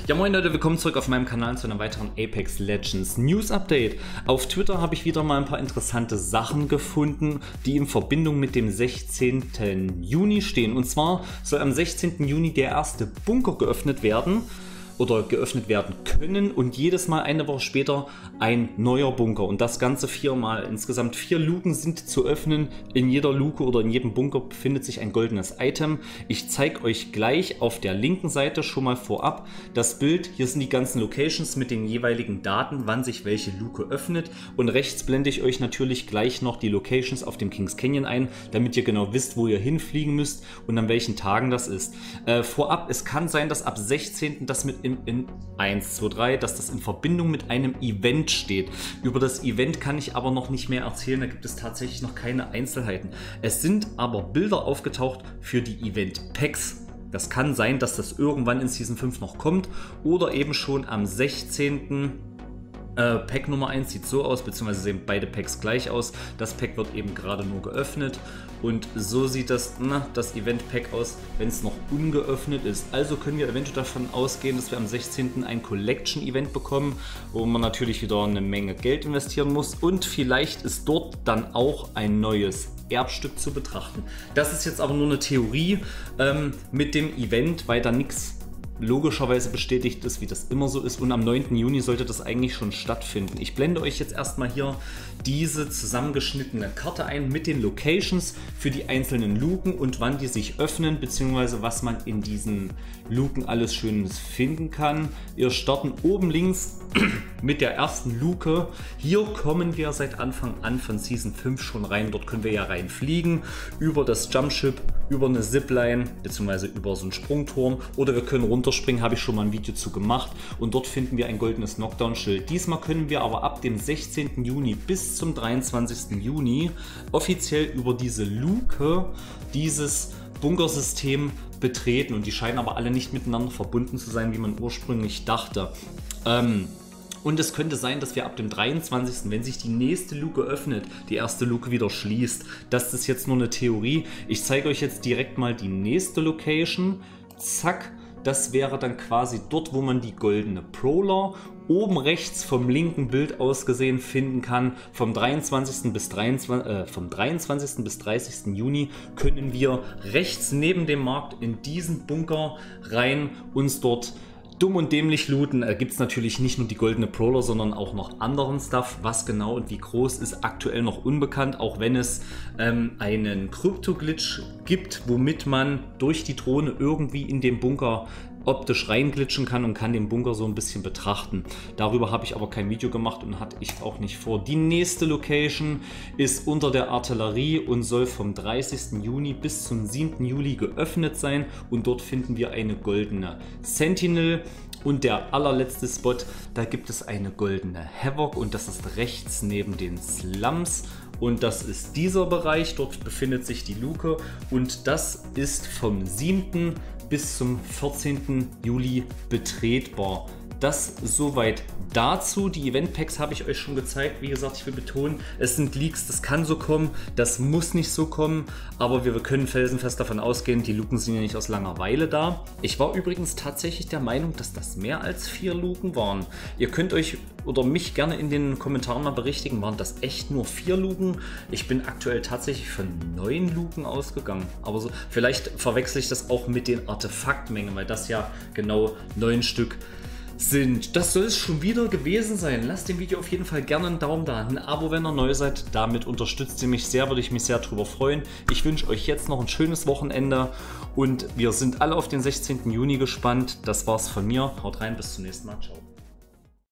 Ja moin Leute, willkommen zurück auf meinem Kanal zu einem weiteren Apex Legends News Update. Auf Twitter habe ich wieder mal ein paar interessante Sachen gefunden, die in Verbindung mit dem 16. Juni stehen. Und zwar soll am 16. Juni der erste Bunker geöffnet werden oder geöffnet werden können und jedes Mal eine Woche später ein neuer Bunker und das Ganze 4 Mal. Insgesamt 4 Luken sind zu öffnen. In jeder Luke oder in jedem Bunker befindet sich ein goldenes Item. Ich zeige euch gleich auf der linken Seite schon mal vorab das Bild. Hier sind die ganzen Locations mit den jeweiligen Daten, wann sich welche Luke öffnet, und rechts blende ich euch natürlich gleich noch die Locations auf dem Kings Canyon ein, damit ihr genau wisst, wo ihr hinfliegen müsst und an welchen Tagen das ist. Vorab, es kann sein, dass ab 16. das mit in 1, 2, 3, dass das in Verbindung mit einem Event steht. Über das Event kann ich aber noch nicht mehr erzählen, da gibt es tatsächlich noch keine Einzelheiten. Es sind aber Bilder aufgetaucht für die Event-Packs. Das kann sein, dass das irgendwann in Season 5 noch kommt oder eben schon am 16. Pack Nummer 1 sieht so aus, beziehungsweise sehen beide Packs gleich aus. Das Pack wird eben gerade nur geöffnet und so sieht das Event Pack aus, wenn es noch ungeöffnet ist. Also können wir eventuell davon ausgehen, dass wir am 16. ein Collection Event bekommen, wo man natürlich wieder eine Menge Geld investieren muss und vielleicht ist dort dann auch ein neues Erbstück zu betrachten. Das ist jetzt aber nur eine Theorie mit dem Event, weil da nichts logischerweise bestätigt ist, wie das immer so ist, und am 9. Juni sollte das eigentlich schon stattfinden. Ich blende euch jetzt erstmal hier diese zusammengeschnittene Karte ein mit den Locations für die einzelnen Luken und wann die sich öffnen, beziehungsweise was man in diesen Luken alles Schönes finden kann. Wir starten oben links mit der ersten Luke. Hier kommen wir seit Anfang an von Season 5 schon rein. Dort können wir ja reinfliegen, über das Jumpship, über eine Zipline, beziehungsweise über so einen Sprungturm, oder wir können runterspringen, habe ich schon mal ein Video zu gemacht, und dort finden wir ein goldenes Knockdown-Schild. Diesmal können wir aber ab dem 16. Juni bis zum 23. Juni offiziell über diese Luke dieses Bunkersystem betreten, und die scheinen aber alle nicht miteinander verbunden zu sein, wie man ursprünglich dachte. Und es könnte sein, dass wir ab dem 23., wenn sich die nächste Luke öffnet, die erste Luke wieder schließt. Das ist jetzt nur eine Theorie. Ich zeige euch jetzt direkt mal die nächste Location. Zack, das wäre dann quasi dort, wo man die goldene Prowler oben rechts vom linken Bild aus gesehen finden kann. Vom 23. bis 30. Juni können wir rechts neben dem Markt in diesen Bunker rein uns dort dumm und dämlich looten. Gibt es natürlich nicht nur die goldene Prowler, sondern auch noch anderen Stuff. Was genau und wie groß ist aktuell noch unbekannt, auch wenn es einen Krypto-Glitch gibt, womit man durch die Drohne irgendwie in den Bunker optisch reinglitschen kann und kann den Bunker so ein bisschen betrachten. Darüber habe ich aber kein Video gemacht und hatte ich auch nicht vor. Die nächste Location ist unter der Artillerie und soll vom 30. Juni bis zum 7. Juli geöffnet sein, und dort finden wir eine goldene Sentinel. Und der allerletzte Spot, da gibt es eine goldene Havoc, und das ist rechts neben den Slums. Und das ist dieser Bereich, dort befindet sich die Luke, und das ist vom 7. bis zum 14. Juli betretbar. Das soweit dazu. Die Event-Packs habe ich euch schon gezeigt. Wie gesagt, ich will betonen, es sind Leaks, das kann so kommen, das muss nicht so kommen, aber wir können felsenfest davon ausgehen, die Luken sind ja nicht aus Langeweile da. Ich war übrigens tatsächlich der Meinung, dass das mehr als 4 Luken waren. Ihr könnt euch oder mich gerne in den Kommentaren mal berichtigen, waren das echt nur 4 Luken? Ich bin aktuell tatsächlich von 9 Luken ausgegangen, aber so, vielleicht verwechsel ich das auch mit den Artefaktmengen, weil das ja genau 9 Stück sind. Das soll es schon wieder gewesen sein. Lasst dem Video auf jeden Fall gerne einen Daumen da, ein Abo, wenn ihr neu seid. Damit unterstützt ihr mich sehr, würde ich mich sehr drüber freuen. Ich wünsche euch jetzt noch ein schönes Wochenende und wir sind alle auf den 16. Juni gespannt. Das war's von mir. Haut rein, bis zum nächsten Mal. Ciao.